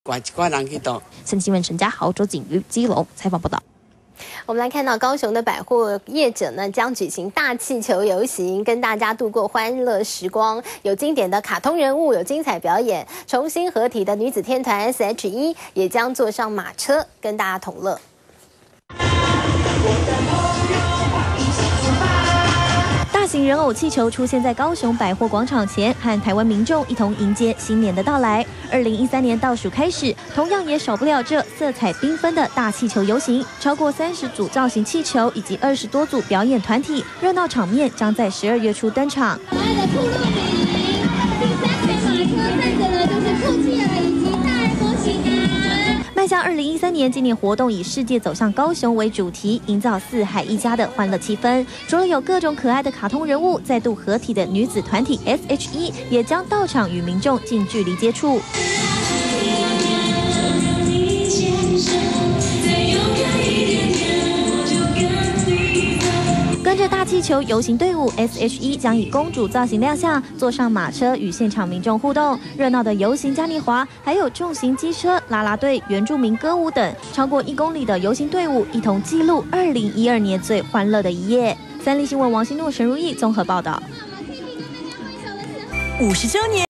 挂一挂人去倒。 新闻陈家豪、周景瑜、基隆采访报道。 我们来看到高雄的百货业者呢，将举行大气球游行，跟大家度过欢乐时光。有经典的卡通人物，有精彩表演，重新合体的女子天团 SHE 也将坐上马车，跟大家同乐。 大型人偶气球出现在高雄百货广场前，和台湾民众一同迎接新年的到来。2013年倒数开始，同样也少不了这色彩缤纷的大气球游行，超过30组造型气球以及20多组表演团体，热闹场面将在12月初登场。 可爱的兔鹿美玲，第3台马车载着的就是酷企鹅以及大人模型啊。 迈向2013年，今年活动以世界走向高雄为主题，营造四海一家的欢乐气氛。除了有各种可爱的卡通人物，再度合体的女子团体 SHE 也将到场与民众近距离接触。跟着大气球游行队伍 ，SHE 将以公主造型亮相，坐上马车与现场民众互动。热闹的游行嘉年华，还有重型机车、啦啦队、原住民歌舞等，超过1公里的游行队伍，一同记录2012年最欢乐的一夜。三立新闻王心诺、陈如意综合报道。 50周年。